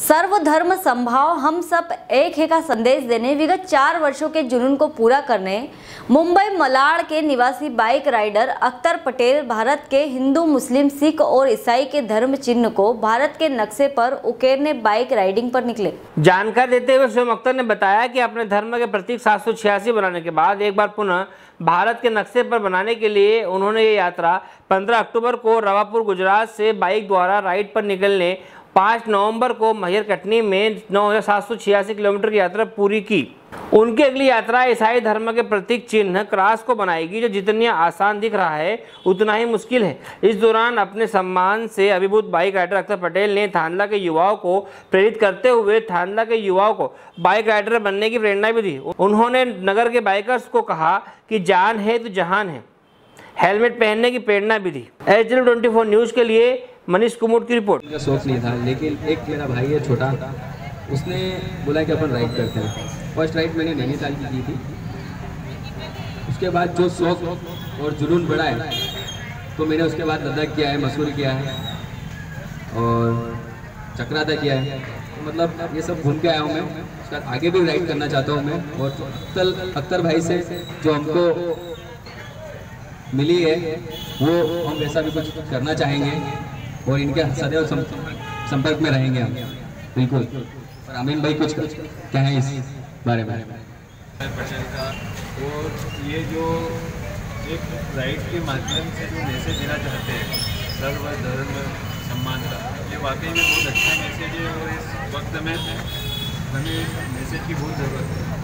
सर्वधर्म समभाव हम सब एक है का संदेश देने विगत 4 वर्षों के जुनून को पूरा करने मुंबई मलाड के निवासी बाइक राइडर अख्तर पटेल भारत के हिंदू, मुस्लिम, सिख और ईसाई के धर्म चिन्ह को भारत के नक्शे पर उकेरने बाइक राइडिंग पर निकले। जानकारी देते हुए स्वयं अख्तर ने बताया कि अपने धर्म के प्रतीक 786 बनाने के बाद एक बार पुनः भारत के नक्शे पर बनाने के लिए उन्होंने ये यात्रा 15 अक्टूबर को रवापुर गुजरात से बाइक द्वारा राइड पर निकलने 5 नवंबर को मैहर कटनी में 9786 किलोमीटर की यात्रा पूरी की। उनकी अगली यात्रा ईसाई धर्म के प्रतीक चिन्ह क्रॉस को बनाएगी, जो जितनी आसान दिख रहा है उतना ही मुश्किल है। इस दौरान अपने सम्मान से अभिभूत बाइक राइडर अख्तर पटेल ने थांदला के युवाओं को प्रेरित करते हुए थांदला के युवाओं को बाइक राइडर बनने की प्रेरणा भी दी। उन्होंने नगर के बाइकर्स को कहा कि जान है तो जहान है, हेलमेट पहनने की प्रेरणा भी दी। HL24 न्यूज़ के लिए मनीष कुमुर की रिपोर्ट। मुझे शौक नहीं था, लेकिन एक मेरा भाई है छोटा, उसने बोला कि अपन राइड करते हैं। फर्स्ट राइड मैंने नैनीताल की थी। उसके बाद जो शौक और जुनून बढ़ा है तो मैंने उसके बाद लद्दाख किया है, मसूरी किया है और चक्राता किया है। तो मतलब ये सब घूम के आया हूँ मैं। उसके बाद आगे भी राइड करना चाहता हूँ मैं। और अख्तर भाई से जो हमको मिली है वो हम वैसा भी कुछ करना चाहेंगे और इनके सदैव संपर्क में रहेंगे हम, बिल्कुल। और अमीन भाई कुछ क्या है इस बारे में? पटेल का और ये जो एक राइड के माध्यम से जो मैसेज देना चाहते हैं सर्वधर्म सम्मान का, ये वाकई में बहुत अच्छा मैसेज है और इस वक्त में हमें इस मैसेज की बहुत ज़रूरत है।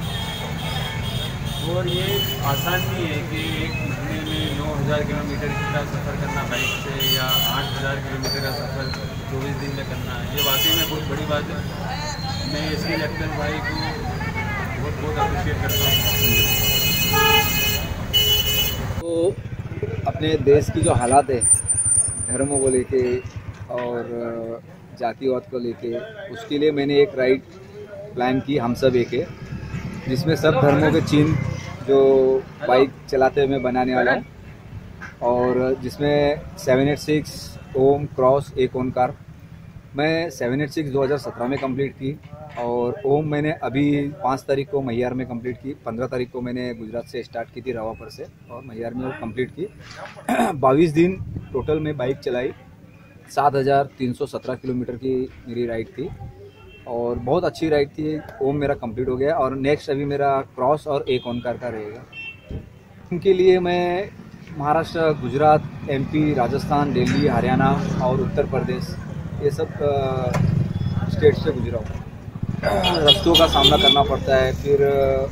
और ये आसान नहीं है कि एक महीने में 9000 किलोमीटर का सफ़र करना बाइक से या 8000 किलोमीटर का सफ़र 24 दिन में करना, ये वाकई में बहुत बड़ी बात है। मैं इसके लिए अख्तर भाई को बहुत बहुत अप्रिशिएट करता हूँ। तो अपने देश की जो हालात है धर्मों को लेके और जातिवाद को लेके, उसके लिए मैंने एक राइड प्लान की, हम सब एक है, जिसमें सब धर्मों के चिन्ह जो बाइक चलाते हुए मैं बनाने वाला हूँ। और जिसमें 786 ओम क्रॉस एक ओंकार मैं 786 2017 में कंप्लीट की और ओम मैंने अभी 5 तारीख को मैहर में कंप्लीट की। 15 तारीख को मैंने गुजरात से स्टार्ट की थी रवापुर से और मैहर में वो कंप्लीट की। 22 दिन टोटल में बाइक चलाई। 7317 किलोमीटर की मेरी राइड थी और बहुत अच्छी राइड थी। ओम मेरा कंप्लीट हो गया और नेक्स्ट अभी मेरा क्रॉस और एक ओंकार का रहेगा। उनके लिए मैं महाराष्ट्र, गुजरात, MP, राजस्थान, दिल्ली, हरियाणा और उत्तर प्रदेश ये सब स्टेट से गुजरा हूँ। रास्तों का सामना करना पड़ता है। फिर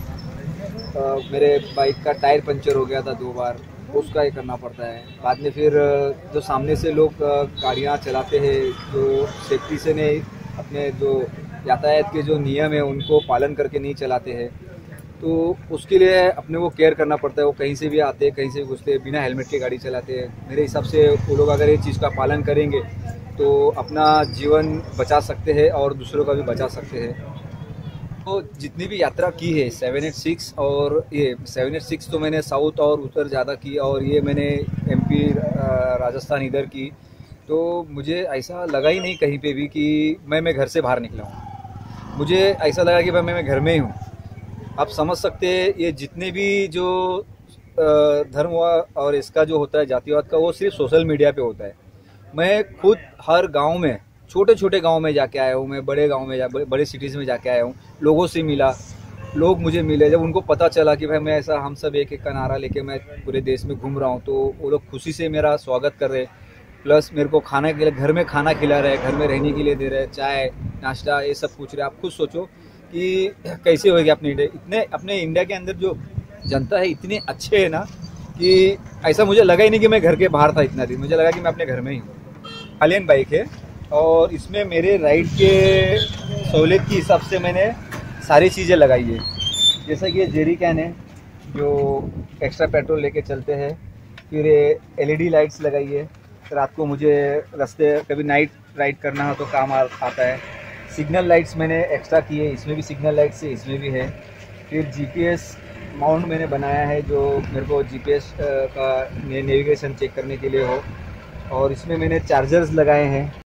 मेरे बाइक का टायर पंचर हो गया था 2 बार, उसका ये करना पड़ता है। बाद में फिर जो सामने से लोग गाड़ियाँ चलाते हैं जो सेफ्टी से नहीं, अपने जो यातायात के जो नियम है उनको पालन करके नहीं चलाते हैं, तो उसके लिए अपने को केयर करना पड़ता है। वो कहीं से भी आते हैं, कहीं से भी घुसते हैं, बिना हेलमेट के गाड़ी चलाते हैं। मेरे हिसाब से वो लोग अगर ये चीज़ का पालन करेंगे तो अपना जीवन बचा सकते हैं और दूसरों का भी बचा सकते हैं। तो जितनी भी यात्रा की है 786 और ये 786 तो मैंने साउथ और उत्तर ज़्यादा की और ये मैंने MP, राजस्थान इधर की, तो मुझे ऐसा लगा ही नहीं कहीं पे भी कि मैं घर से बाहर निकला हूँ। मुझे ऐसा लगा कि मैं घर में ही हूँ। आप समझ सकते हैं ये जितने भी जो धर्म और इसका जो होता है जातिवाद का, वो सिर्फ सोशल मीडिया पे होता है। मैं खुद हर गांव में, छोटे छोटे गांव में जाके आया हूँ, मैं बड़े गांव में बड़े सिटीज़ में जाके आया हूँ। लोगों से मिला, लोग मुझे मिले। जब उनको पता चला कि भाई मैं ऐसा हम सब एक का नारा लेके मैं पूरे देश में घूम रहा हूँ, तो वो लोग खुशी से मेरा स्वागत कर रहे। प्लस मेरे को खाने के लिए घर में खाना खिला रहे, घर में रहने के लिए दे रहे, चाय नाश्ता ये सब पूछ रहे। आप खुद सोचो कि कैसे होगी अपने इंडिया। अपने इंडिया के अंदर जो जनता है इतने अच्छे है ना कि ऐसा मुझे लगा ही नहीं कि मैं घर के बाहर था इतना दिन। मुझे लगा कि मैं अपने घर में ही हूँ। हालियन बाइक है और इसमें मेरे राइड के सहूलियत के हिसाब से मैंने सारी चीज़ें लगाई है। जैसा कि ये जेरी कैन है जो एक्स्ट्रा पेट्रोल लेके चलते हैं। फिर LED लाइट्स लगाई है, रात को मुझे रास्ते कभी नाइट राइड करना हो तो काम आता है। सिग्नल लाइट्स मैंने एक्स्ट्रा की है, इसमें भी सिग्नल लाइट्स है, इसमें भी है। फिर GPS माउंट मैंने बनाया है जो मेरे को GPS का नेविगेशन चेक करने के लिए हो, और इसमें मैंने चार्जर्स लगाए हैं।